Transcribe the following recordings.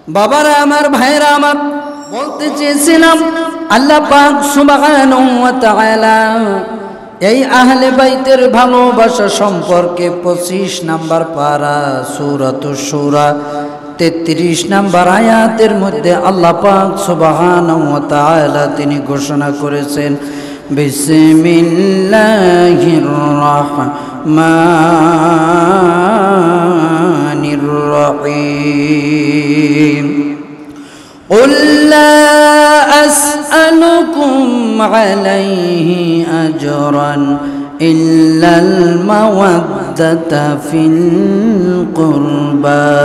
বাবারা আমার, ভাইরা আমার, বলতে চেয়েছিলাম আল্লাহ পাক সুবহানাহু ওয়া তাআলা এই আহলে বাইতের ভালোবাসা সম্পর্কে 25 নাম্বার পারা সূরাতুশ শূরা 33 নাম্বার আয়াতের মধ্যে আল্লাহ পাক সুবহানাহু ওয়া তাআলা তিনি ঘোষণা করেছেন, বিসমিল্লাহির রহমানির রহিম। قل لا أسألكم عليه أجرا إلا المودة في القربى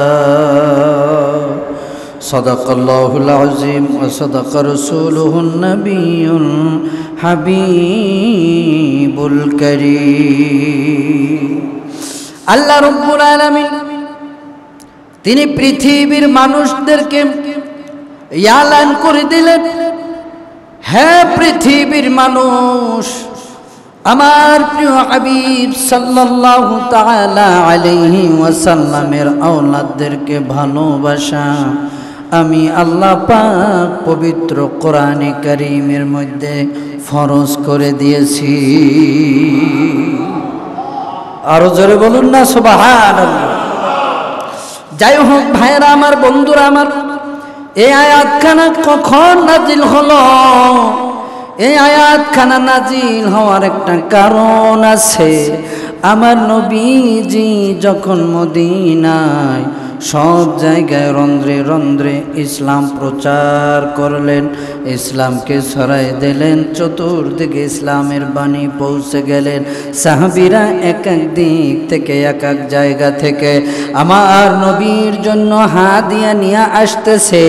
صدق الله العظيم وصدق رسوله النبي الحبيب الكريم। আল্লাহ রব্বুল আলামিন তিনি পৃথিবীর মানুষদেরকে এলান করে দিলেন, হে পৃথিবীর মানুষ, আমার প্রিয় হাবিব সাল্লাল্লাহু তাআলা আলাইহি ওয়াসাল্লামের আওলাদদেরকে ভালোবাসা আমি আল্লাহ পাক পবিত্র কোরআনে কারীমের মধ্যে ফরজ করে দিয়েছি। আরো জোরে বলুন না সুবহানাল্লাহ। যাই হোক ভাইরা আমার, বন্ধুরা আমার, এই আয়াতখানা কখন নাজিল হলো? এই আয়াতখানা নাজিল হওয়ার একটা কারণ আছে। আমার নবীজি যখন মদিনায় সব জায়গায় রন্ধ্রে রন্ধ্রে ইসলাম প্রচার করলেন, ইসলামকে ছড়াই দিলেন, চতুর্দিকে ইসলামের বাণী পৌঁছে গেলেন। সাহাবীরা এক এক দিক থেকে এক এক জায়গা থেকে আমার নবীর জন্য হাদিয়া নিয়ে আসতেছে।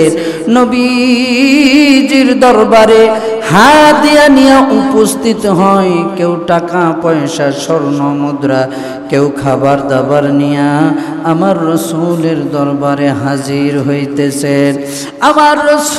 নবীজির দরবারে হাদিয়া নিয়ে উপস্থিত হয়, কেউ টাকা পয়সা স্বর্ণ মুদ্রা, কেউ খাবার দাবার নিয়ে আমার রসুলের দরবারে হাজির হইতেছেন। আমার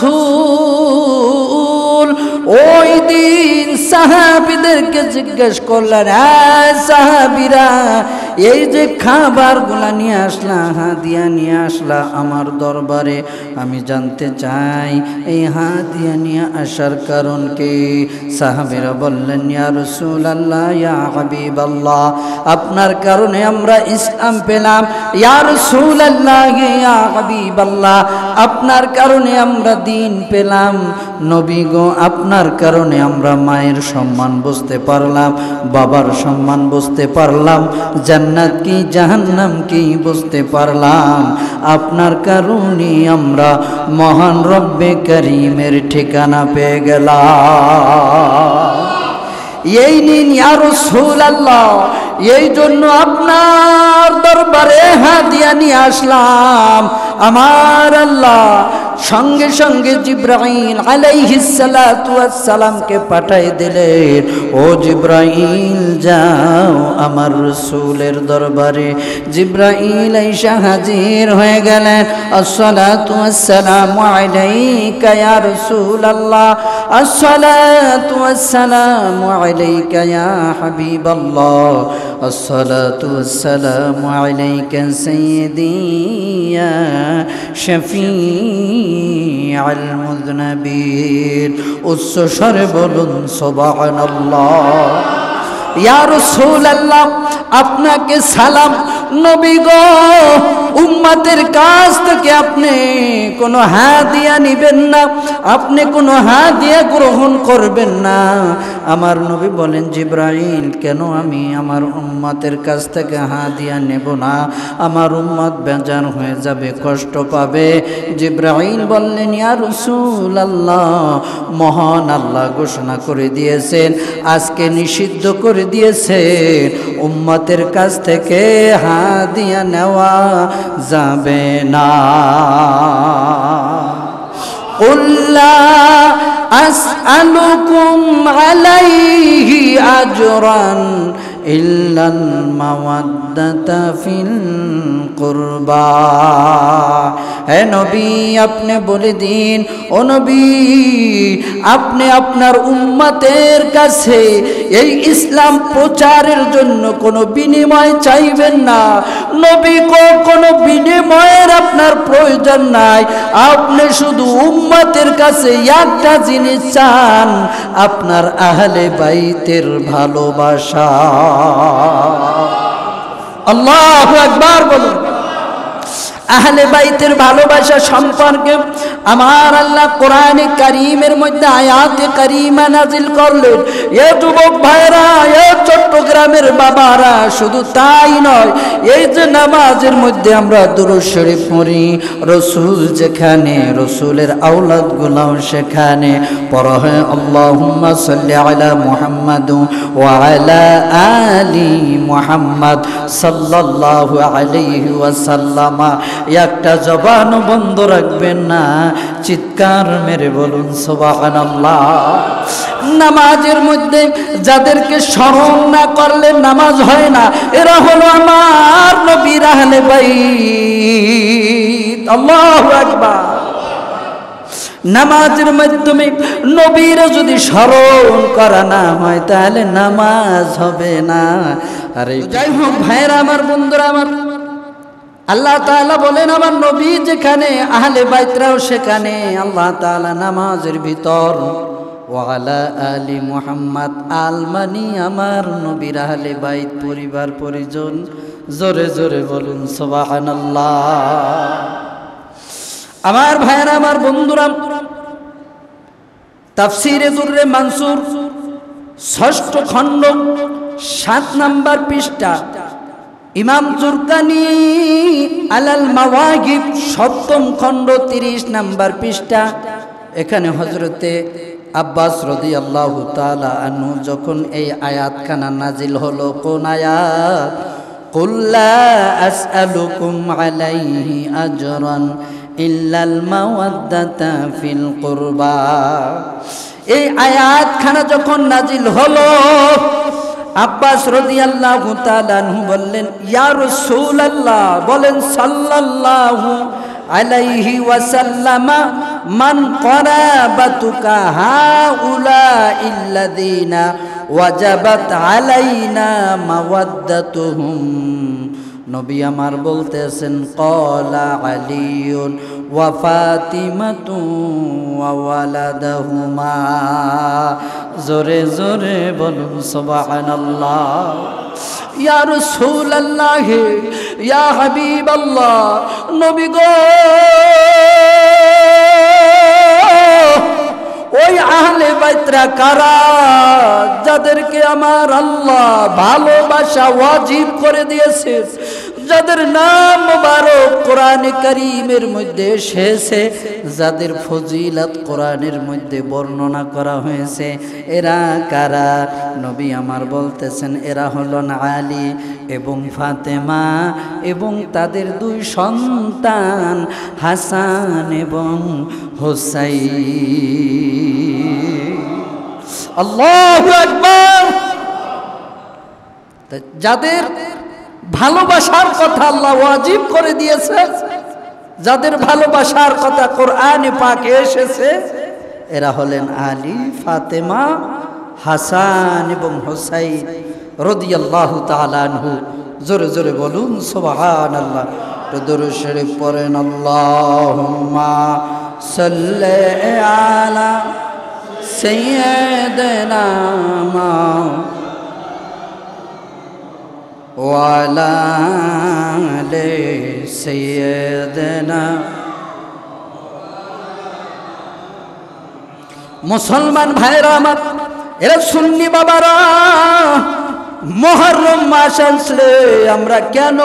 রসুল ওই দিন সাহাবীদেরকে জিজ্ঞেস করলেন, সাহাবীরা এই যে খাবারগুলা নিয়ে আসলা, হাদিয়া নিয়ে আসলা আমার দরবারে, আমি জানতে চাই এই হাদিয়া নিয়ে আসার কারণ কি? সাহাবীরা বললেন, ইয়া রাসূলুল্লাহ, ইয়া হাবিবাল্লাহ, আপনার কারণে আমরা ইসলাম পেলাম। ইয়া রাসূলুল্লাহ, ইয়া হাবিবাল্লাহ, আপনার কারণে আমরা দ্বীন পেলাম। নবী গো, আপনার কারণে আমরা মায়ের সম্মান বুঝতে পারলাম, বাবার সম্মান বুঝতে পারলাম, জান্নাত কি জাহান্নাম কি বুঝতে পারলাম। আপনার কারণে আমরা মহান রব্বে করিমের ঠিকানা পেয়ে গেলাম। এই নিন ইয়া রাসূলুল্লাহ, এই জন্য আপনার দরবারে হাদিয়া নিয়ে আসলাম। আমার আল্লাহ সঙ্গে সঙ্গে জিব্রাইল আলাইহিস সালাতু ওয়াস সালামকে পাঠাই দিলেন, ও জিব্রাইল যাও আমার রাসূলের দরবারে। জিব্রাইল আইসা হাজির হয়ে গেলেন। আসসালাতু ওয়াস সালামু আলাইকা ইয়া রাসূলুল্লাহ, আসসালাতু ওয়াস সালামু আলাইকা ইয়া হাবিবাল্লাহ, আসসালাতু ওয়াস সালামু আলাইকা সাইয়্যিদি ইয়া শফি আল মুযনিবিন। উচ্চ স্বরে বলুন সুবহানাল্লাহ। ইয়া রাসূলুল্লাহ, আপনাকে সালাম। নবী গো, উম্মতের কাছ থেকে আপনি কোনো হাদিয়া নিবেন না, আপনি কোনো হাদিয়া গ্রহণ করবেন না। আমার নবী বলেন, জিব্রাইল, কেন আমি আমার উম্মতের কাছ থেকে হাদিয়া নেব না? আমার উম্মত বেজার হয়ে যাবে, কষ্ট পাবে। জিব্রাইল বললেন, ইয়া রাসূলুল্লাহ, মহান আল্লাহ ঘোষণা করে দিয়েছেন, আজকে নিষিদ্ধ করে দিয়েছেন, উম্মতের কাছ থেকে হাদিয়া নেওয়া যাবে না। قُل لَّا أَسْأَلُكُمْ عَلَيْهِ أَجْرًا ইল্লাল মাওয়াদ্দাতা ফিল কুরবা। হে নবী, আপনি বলে দিন, ও নবী, আপনি আপনার উম্মতের কাছে এই ইসলাম প্রচারের জন্য কোনো বিনিময় চাইবেন না। নবী কোনো বিনিময়ের আপনার প্রয়োজন নাই। আপনি শুধু উম্মতের কাছে একটা জিনিস চান, আপনার আহলে বাইতের ভালোবাসা। আল্লাহু আকবার বলুন। আহলে বাইতের ভালোবাসা সম্পর্কে আমার আল্লাহ কোরআনে কারীমের মধ্যে আয়াতে কারীমা নাজিল করলেন। এ যুবক ভাইরা, এ চট্টগ্রামের বাবারা, শুধু তাই নয়, এই যে নামাজের মধ্যে আমরা দুরূদ শরীফ পড়ি, রাসূল যেখানে, রাসূলের আওলাদ গুলাও সেখানে পড়া হয় আল্লাহুম্মা সাল্লি আলা মুহাম্মাদ ওয়া আলা আলি মুহাম্মাদ সাল্লাল্লাহু আলাইহি ওয়াসাল্লাম। একটা জবান বন্ধ রাখবেন না, চিৎকার মেরে বলুন সুবহানাল্লাহ। নামাজের মধ্যে যাদেরকে স্মরণ না করলে নামাজ হয় না, এরা হলো আমার নবীর আহলে বাইত। আল্লাহু আকবার। নামাজের মাধ্যমে নবীর যদি স্মরণ করা না হয় তাহলে নামাজ হবে না। আরে যাই হোক ভাইরা আমার, বন্ধুরা আমার, আল্লাহ তাআলা বলেন আমার নবী যেখানে, আহলে বাইতরাও সেখানে। আল্লাহ তাআলা নামাজের ভিতর ওয়ালা আলি মুহাম্মদ, আল মানি আমার নবীর আহলে বাইত, পরিবার পরিজন। জোরে জোরে বলুন সুবহানাল্লাহ। আমার ভাইরা আমার, বন্ধুরা, তাফসীরে দুররে মানসুর ৬ষ্ঠ খণ্ড ৭ নম্বর পৃষ্ঠা, ইমাম জুরকানি আলাল মাওয়াগিব ৭ম খণ্ড ৩০ নম্বর পৃষ্ঠা। এখানে হযরতে আব্বাস রাদিয়াল্লাহু তাআলা আনহু যখন এই আয়াতখানা নাজিল হলো, কোন আয়াত? কুল লা আসআলুকুম আলাইহি আজরান ইল্লাল মাওয়াদ্দাতা ফিল কুরবা। এই আয়াতখানা যখন নাজিল হলো, আব্বাস রাদিয়াল্লাহু তাআলা আনহু বললেন, ইয়া রাসূলুল্লাহ, বলেন সাল্লাল্লাহু আলাইহি ওয়াসাল্লাম, মান করাবাতুকা হাউলা ইল্লাযিনা ওয়াজাবাত আলাইনা মাওয়াদ্দাতুহুম। নবী আমার বলতেছেন, ক্বালা আলিয়ুন ওয়া ফাতিমাতু ওয়া ওয়ালাদুহুমা। জোরে জোরে বলুন সুবহানাল্লাহ। ইয়া রাসূলুল্লাহ, ইয়া হাবিবাল্লাহ, নবী গো, ওই আহলে বাইতরা কারা যাদেরকে আমার আল্লাহ ভালোবাসা ওয়াজিব করে দিয়েছে, যাদের নাম মুবারক কোরআনে কারীমের মধ্যে এসেছে, যাদের ফজিলত কোরআনের মধ্যে বর্ণনা করা হয়েছে, এরা কারা? নবী আমার বলতেছেন, এরা হলেন আলী এবং ফাতেমা এবং তাদের দুই সন্তান হাসান এবং হুসাইন। আল্লাহু আকবার। যাদের ভালোবাসার কথা আল্লাহ ওয়াজিব করে দিয়েছে, যাদের ভালোবাসার কথা কোরআনে পাকে এসেছে, এরা হলেন আলী, ফাতেমা, হাসান এবং হুসাইন রাদিয়াল্লাহু তাআলা আনহু। জোরে জোরে বলুন সুবহানাল্লাহ। দরুদ শরীফ পড়েন, আল্লাহুম্মা সাল্লি আলা সাইয়্যিদিনা ওয়ালা আলি সাইয়্যিদিনা। মুসলমান ভাইরা আমার, এরা সুন্নি বাবারা, মুহররম মাস আসলে আমরা কেন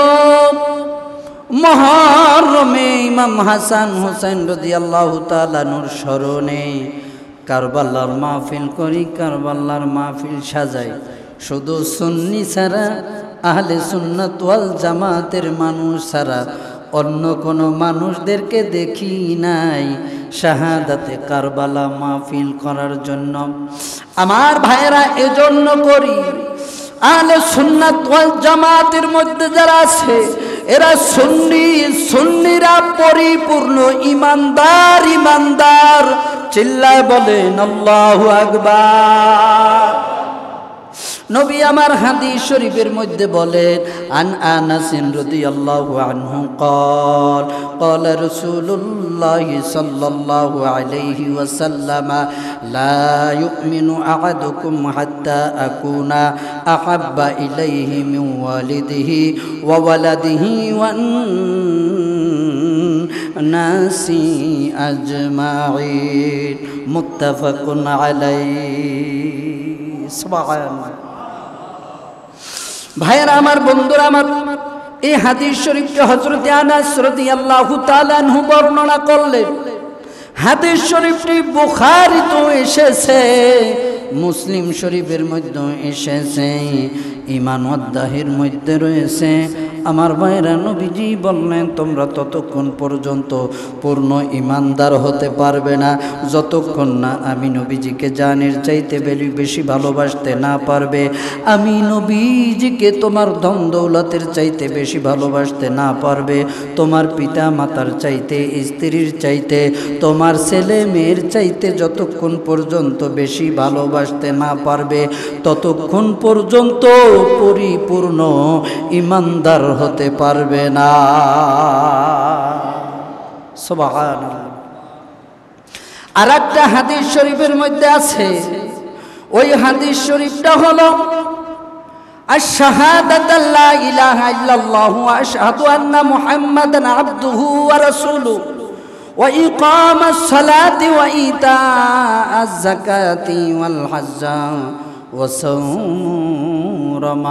মুহররমে ইমাম হাসান হুসাইন রাদিয়াল্লাহু তাআলা নূর স্মরণে কারবালার মাহফিল করি, কারবালার মাহফিল সাজাই? শুধু সুন্নি ছাড়া, আহলে সুন্নাত ওয়াল জামাতের মানুষ ছাড়া অন্য কোনো মানুষদেরকে দেখি নাই শাহাদাতে কারবালা মাহফিল করার জন্য। আমার ভাইরা এজন্য করি, আহলে সুন্নাত ওয়াল জামাতের মধ্যে যারা আছে এরা সুন্নিরা পরিপূর্ণ ইমানদার চিল্লায় বলেন আল্লাহু আকবার। নবী আমার হাদিস শরীফের মধ্যে বলেন আন আনাস রাদিয়াল্লাহু আনহু قال قال رسول الله صلى الله عليه وسلم لا يؤمن احدكم حتى اكون احب اليه من والده وولده والناس اجمعين متفق عليه سبحان الله। ভাইরা আমার, বন্ধুরা আমার, এই হাদিস শরীফকে হযরত আনাস রাদিয়াল্লাহু তাআলা আনহু বর্ণনা করলেন। হাদিস শরীফটি বুখারীতে এসেছে, মুসলিম শরীফের মধ্যে এসেছে, ঈমান অধ্যায়ের মধ্যে রয়েছে। আমার ভাইরা, নবীজি বললেন তোমরা ততক্ষণ পর্যন্ত পূর্ণ ঈমানদার হতে পারবে না যতক্ষণ না আমি নবীজিকে জানের চাইতে বেশি ভালোবাসতে না পারবে, আমি নবীজিকে তোমার ধন দৌলতের চাইতে বেশি ভালোবাসতে না পারবে, তোমার পিতা মাতার চাইতে, স্ত্রীর চাইতে, তোমার ছেলে মেয়ের চাইতে যতক্ষণ পর্যন্ত বেশি ভালোবাসতে না পারবে ততক্ষণ পর্যন্ত পরিপূর্ণ ঈমানদার হতে পারবে না। সুবহানাল্লাহ। আরেকটা হাদিস শরীফের মধ্যে আছে, ওই হাদিস শরীফটা হলো আশ-শাহাদাতু লা ইলাহা ইল্লাল্লাহু ওয়া আশহাদু আন্না মুহাম্মাদান আবদুহু ওয়া রাসূলুহু ওয়া ইকামাস সালাতি ওয়া ইতাআজ যাকাতি ওয়াল হজ্জা ওয়া সাওম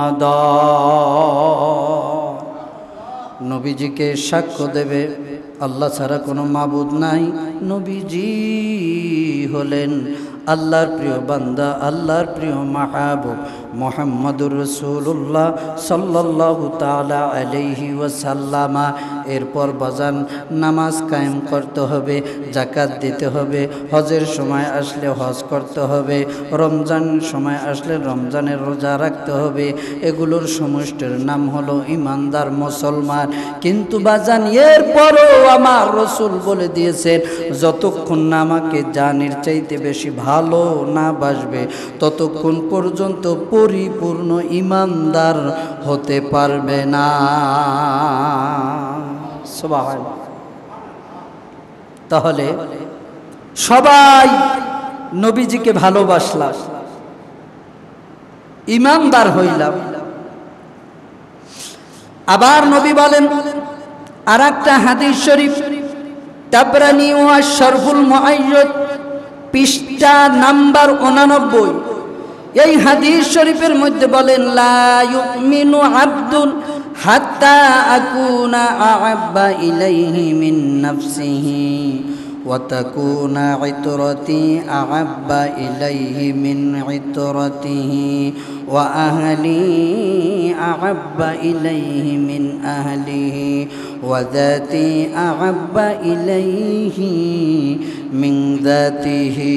রমাদান। নবীজিকে সাক্ষ্য দেবে আল্লাহ ছাড়া কোনো মাবুদ নাই, নবীজি হলেন আল্লাহর প্রিয় বান্দা, আল্লাহর প্রিয় মাহবুব মুহাম্মদুর রাসূলুল্লাহ সাল্লাল্লাহু তাআলা আলাইহি ওয়াসাল্লাম। এরপর বাজান নামাজ কায়েম করতে হবে, যাকাত দিতে হবে, হজের সময় আসলে হজ করতে হবে, রমজান সময় আসলে রমজানের রোজা রাখতে হবে। এগুলোর সমষ্টির নাম হলো ঈমানদার মুসলমান। কিন্তু বাজান এরপরও আমার রাসূল বলে দিয়েছেন যতক্ষণ না আমাকে জানের চাইতে বেশি ভালো না বাসবে ততক্ষণ পর্যন্ত পরিপূর্ণ ঈমানদার হতে পারবে না। সুবহানাল্লাহ। তাহলে সবাই নবীজিকে ভালোবাসলাম, ঈমানদার হইলাম। আবার নবী বলেন আরেকটা হাদিস শরীফ, তাবরানী ও আশ-শরফুল মুআইয়্যাদ পৃষ্ঠা নাম্বার 89, এই হাদিস শরীফের মধ্যে বলেন লা ইউমিনু আবদুন হাত্তা আকুনা আহাব্বা ইলাইহি মিন নাফসিহি ওয়া তাকুনা ইতরাতি আহাব্বা ইলাইহি মিন ইতরাতিহি ওয়া আহলি আহাব্বা ইলাইহি মিন আহলিহি ওয়া যাতি আহাব্বা ইলাইহি মিন যাতিহি।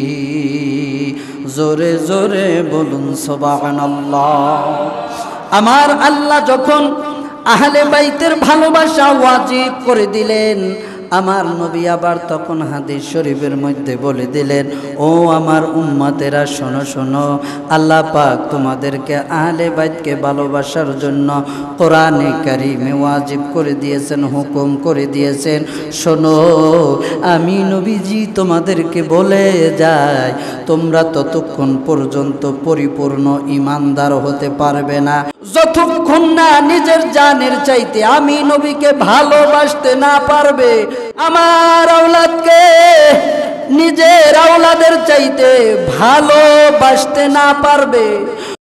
জোরে জোরে বলুন সুবহানাল্লাহ। আমার আল্লাহ যখন আহলে বাইতের ভালোবাসা ওয়াজিব করে দিলেন, আমার নবী আবার তখন হাদিস শরীফের মধ্যে বলে দিলেন, ও আমার উম্মতেরা শোনো শোনো, আল্লাহ পাক তোমাদেরকে আহলে বাইতকে ভালোবাসার জন্য কোরআনে কারিমে ওয়াজিব করে দিয়েছেন, হুকুম করে দিয়েছেন। শোনো, আমি নবীজি তোমাদেরকে বলে যাই, তোমরা ততক্ষণ পর্যন্ত পরিপূর্ণ ঈমানদার হতে পারবে না যতক্ষণ না নিজের জানের চাইতে আমি নবীকে ভালোবাসতে না পারবে, আমার আওলাদকে নিজের আওলাদের চাইতে ভালোবাসতে না পারবে।